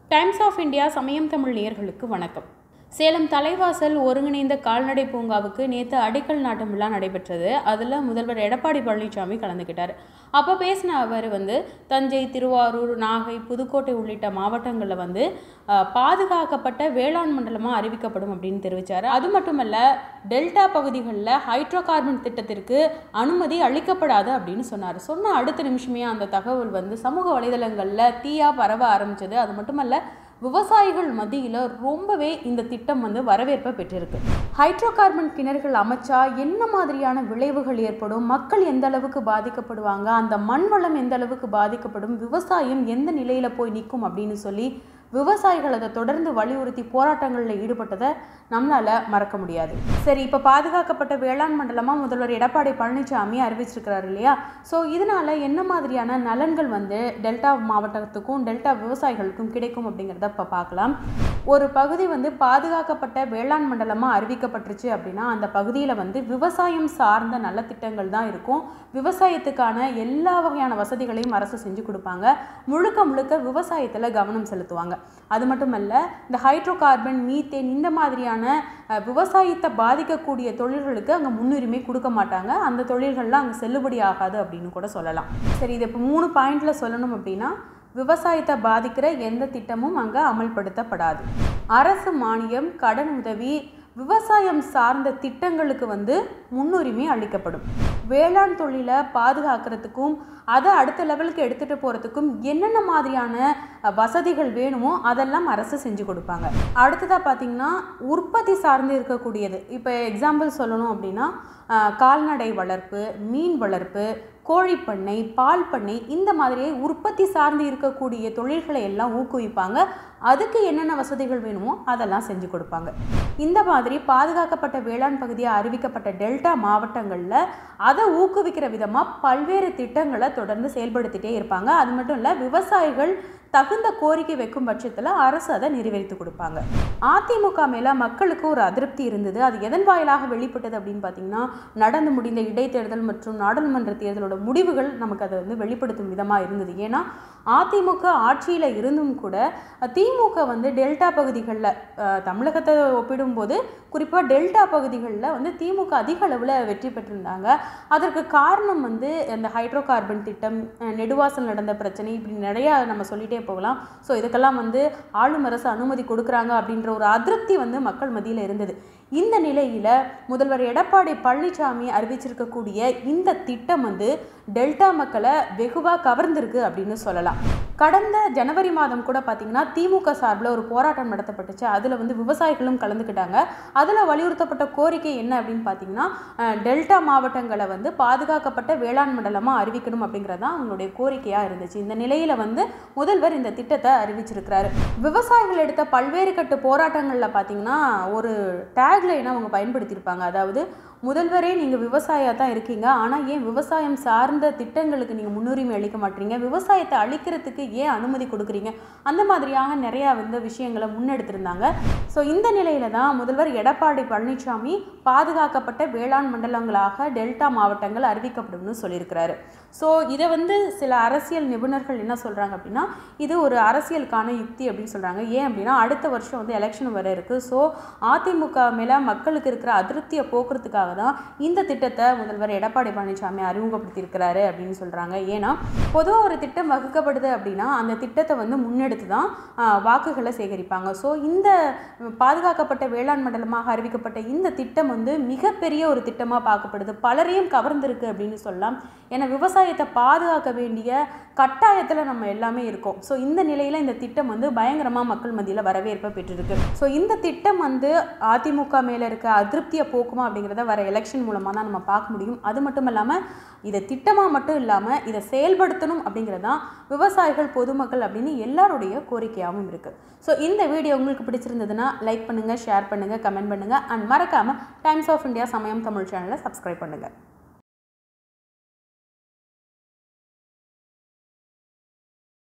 Times of India சமயம் தமிழ் நேயர்களுக்கு வணக்கம். சேலம் தலைவாசல் ஒருங்கிணைந்த கால்நடை பூங்காவுக்கு நேற்று அடிக்கல் நாட்டும் விழா நடைபெற்றது. அதில் முதல்வர் எடப்பாடி பழனிசாமி கலந்துக்கிட்டார். அப்போ பேசின அவர் தஞ்சை, திருவாரூர், நாகை, புதுக்கோட்டை உள்ளிட்ட மாவட்டங்களில் பாதுகாக்கப்பட்ட வேளாண் மண்டலமாக அறிவிக்கப்படும் அப்படின்னு தெரிவித்தார். அது மட்டுமல்ல, டெல்டா பகுதிகளில் ஹைட்ரோ கார்பன் திட்டத்திற்கு அனுமதி அளிக்கப்படாது அப்படின்னு சொன்னார். சொன்ன அடுத்த நிமிஷமே அந்த தகவல் சமூக வலைதளங்களில் தீயா பரவ ஆரம்பித்தது. அது மட்டுமல்ல, விவசாயிகள் மத்தியில் ரொம்பவே இந்த திட்டம் வரவேற்பை பெற்றிருக்கு. ஹைட்ரோ கார்பன் கிணறுகள் அமைச்சா என்ன மாதிரியான விளைவுகள் ஏற்படும், மக்கள் எந்த அளவுக்கு பாதிக்கப்படுவாங்க, அந்த மண் வளம் எந்த அளவுக்கு பாதிக்கப்படும், விவசாயம் எந்த நிலையில் போய் நிற்கும் அப்படின்னு சொல்லி விவசாயிகள் அதை தொடர்ந்து வலியுறுத்தி போராட்டங்களில் ஈடுபட்டதை நம்மளால் மறக்க முடியாது. சரி, இப்போ பாதுகாக்கப்பட்ட வேளாண் மண்டலமாக முதல்வர் எடப்பாடி பழனிசாமி அறிவிச்சிருக்கிறாரு இல்லையா? ஸோ இதனால் என்ன மாதிரியான நலன்கள் டெல்டா மாவட்டத்துக்கும் டெல்டா விவசாயிகளுக்கும் கிடைக்கும் அப்படிங்கிறத இப்போ பார்க்கலாம். ஒரு பகுதி பாதுகாக்கப்பட்ட வேளாண் மண்டலமாக அறிவிக்கப்பட்டுருச்சு அப்படின்னா அந்த பகுதியில் விவசாயம் சார்ந்த நல்ல திட்டங்கள் தான் இருக்கும். விவசாயத்துக்கான எல்லா வகையான வசதிகளையும் அரசு செஞ்சு கொடுப்பாங்க. முழுக்க முழுக்க விவசாயத்தில் கவனம் செலுத்துவாங்க. அது மட்டுமல்ல, இந்த ஹைட்ரோ கார்பன், மீத்தேன் இந்த மாதிரியான விவசாயத்தை பாதிக்கக்கூடிய தொழில்களுக்கு அங்கே முன்னுரிமை கொடுக்க மாட்டாங்க. அந்த தொழில்கள்லாம் அங்கே செல்லுபடி ஆகாது அப்படின்னு கூட சொல்லலாம். சரி, இது இப்போ 3 பாயிண்டில் சொல்லணும் அப்படின்னா, விவசாயத்தை பாதிக்கிற எந்த திட்டமும் அங்கே அமல்படுத்தப்படாது. அரசு மானியம், கடன் உதவி, விவசாயம் சார்ந்த திட்டங்களுக்கு முன்னுரிமை அளிக்கப்படும். வேளாண் தொழிலை பாதுகாக்கிறதுக்கும் அதை அடுத்த லெவலுக்கு எடுத்துகிட்டு போகிறதுக்கும் என்னென்ன மாதிரியான வசதிகள் வேணுமோ அதெல்லாம் அரசு செஞ்சு கொடுப்பாங்க. அடுத்ததாக பார்த்திங்கன்னா, உற்பத்தி சார்ந்து இருக்கக்கூடியது. இப்போ எக்ஸாம்பிள் சொல்லணும் அப்படின்னா, கால்நடை வளர்ப்பு, மீன் வளர்ப்பு, கோழிப்பண்ணை, பால் பண்ணை இந்த மாதிரியே உற்பத்தி சார்ந்து இருக்கக்கூடிய தொழில்களை எல்லாம் ஊக்குவிப்பாங்க. அதுக்கு என்னென்ன வசதிகள் வேணுமோ அதெல்லாம் செஞ்சு கொடுப்பாங்க. இந்த மாதிரி பாதுகாக்கப்பட்ட வேளாண் பகுதியாக அறிவிக்கப்பட்ட டெல்டா மாவட்டங்களில் அதை ஊக்குவிக்கிற விதமாக பல்வேறு திட்டங்களை தொடர்ந்து செயல்படுத்திகிட்டே இருப்பாங்க. அது மட்டும் இல்லை, விவசாயிகள் தகுந்த கோரிக்கை வைக்கும் பட்சத்தில் அரசு அதை நிறைவேற்றி கொடுப்பாங்க. அதிமுக மேலே மக்களுக்கு ஒரு அதிருப்தி இருந்தது. அது எதன் வாயிலாக வெளிப்பட்டது அப்படின்னு பார்த்தீங்கன்னா, நடந்து முடிந்த இடைத்தேர்தல் மற்றும் நாடாளுமன்ற தேர்தலோட முடிவுகள் நமக்கு அதை வெளிப்படுத்தும் விதமாக இருந்தது. ஏன்னா அதிமுக ஆட்சியில் இருந்தும் கூட திமுக டெல்டா பகுதிகளில், தமிழகத்தை ஒப்பிடும்போது குறிப்பாக டெல்டா பகுதிகளில் திமுக அதிக அளவில் வெற்றி பெற்றிருந்தாங்க. அதற்கு காரணம் அந்த ஹைட்ரோ கார்பன் திட்டம், நெடுவாசல் நடந்த பிரச்சனை, இப்படி நிறையா நம்ம சொல்லிகிட்டே போகலாம். ஸோ இதுக்கெல்லாம் ஆளும் அரசு அனுமதி கொடுக்குறாங்க அப்படின்ற ஒரு அதிருப்தி மக்கள் மத்தியில் இருந்தது. இந்த நிலையில் முதல்வர் எடப்பாடி பழனிசாமி அறிவிச்சிருக்கக்கூடிய இந்த திட்டம் டெல்டா மக்களை வெகுவாக கவர்ந்திருக்கு அப்படின்னு சொல்லலாம். கடந்த ஜனவரி மாதம் கூட பார்த்திங்கன்னா, திமுக சார்பில் ஒரு போராட்டம் நடத்தப்பட்டுச்சு. அதில் விவசாயிகளும் கலந்துக்கிட்டாங்க. அதில் வலியுறுத்தப்பட்ட கோரிக்கை என்ன அப்படின்னு பார்த்தீங்கன்னா, டெல்டா மாவட்டங்களை பாதுகாக்கப்பட்ட வேளாண் மண்டலமாக அறிவிக்கணும் அப்படிங்கிறது தான் அவங்களுடைய கோரிக்கையாக இருந்துச்சு. இந்த நிலையில் முதல்வர் இந்த திட்டத்தை அறிவிச்சிருக்கிறாரு. விவசாயிகள் எடுத்த பல்வேறு கட்டு போராட்டங்களில் பார்த்திங்கன்னா, ஒரு டேக்லைனை அவங்க பயன்படுத்தியிருப்பாங்க. அதாவது, முதல்வரே நீங்கள் விவசாயியாக தான் இருக்கீங்க, ஆனால் ஏன் விவசாயம் சார்ந்த திட்டங்களுக்கு நீங்கள் முன்னுரிமை அளிக்க மாட்டீங்க, விவசாயத்தை அழிக்கிறதுக்கு ஏன் அனுமதி கொடுக்குறீங்க, அந்த மாதிரியாக நிறையா விஷயங்களை முன்னெடுத்திருந்தாங்க. ஸோ இந்த நிலையில தான் முதல்வர் எடப்பாடி பழனிசாமி பாதுகாக்கப்பட்ட வேளாண் மண்டலங்களாக டெல்டா மாவட்டங்கள் அறிவிக்கப்படும்னு சொல்லியிருக்கிறாரு. ஸோ இதை சில அரசியல் நிபுணர்கள் என்ன சொல்கிறாங்க அப்படின்னா, இது ஒரு அரசியலுக்கான யுக்தி அப்படின்னு சொல்கிறாங்க. ஏன் அப்படின்னா, அடுத்த வருஷம் எலெக்ஷன் வர இருக்குது. ஸோ அதிமுக மேலே மக்களுக்கு இருக்கிற அதிருப்தியை போக்குறதுக்காக தான் இந்த திட்டத்தை முதல்வர் எடப்பாடி பழனிசாமி அறிமுகப்படுத்தியிருக்கிறாரு அப்படின்னு சொல்கிறாங்க. ஏன்னா பொதுவாக ஒரு திட்டம் வகுக்கப்படுது அப்படின்னா அந்த திட்டத்தை முன்னெடுத்து தான் வாக்குகளை சேகரிப்பாங்க. ஸோ இந்த பாதுகாக்கப்பட்ட வேளாண் மண்டலமாக அறிவிக்கப்பட்ட இந்த திட்டம் மிகப்பெரிய ஒரு திட்டமாக பார்க்கப்படுது. பலரையும் கவர்ந்திருக்கு அப்படின்னு சொல்லலாம். ஏன்னா விவசாயத்தை பாதுகாக்க வேண்டிய கட்டாயத்தில் நம்ம எல்லாமே இருக்கோம். ஸோ இந்த நிலையில் இந்த திட்டம் பயங்கரமாக மக்கள் மத்தியில் வரவேற்பை பெற்றிருக்கு. ஸோ இந்த திட்டம் அதிமுக மேலே இருக்க அதிருப்தியை போக்குமா அப்படிங்கிறத வர எலெக்ஷன் மூலமாக தான் நம்ம பார்க்க முடியும். அது மட்டும் இல்லாமல், இதை திட்டமாக மட்டும் இல்லாமல் இதை செயல்படுத்தணும் அப்படிங்கிறது தான் விவசாயிகள், பொதுமக்கள் அப்படின்னு எல்லாருடைய கோரிக்கையாகவும் இருக்குது. ஸோ இந்த வீடியோ உங்களுக்கு பிடிச்சிருந்ததுன்னா லைக் பண்ணுங்கள், ஷேர் பண்ணுங்கள், கமெண்ட் பண்ணுங்கள். அண்ட் மறக்காமல் டைம்ஸ் ஆஃப் இந்தியா சமயம் தமிழ் சேனலை சப்ஸ்கிரைப் பண்ணுங்கள்.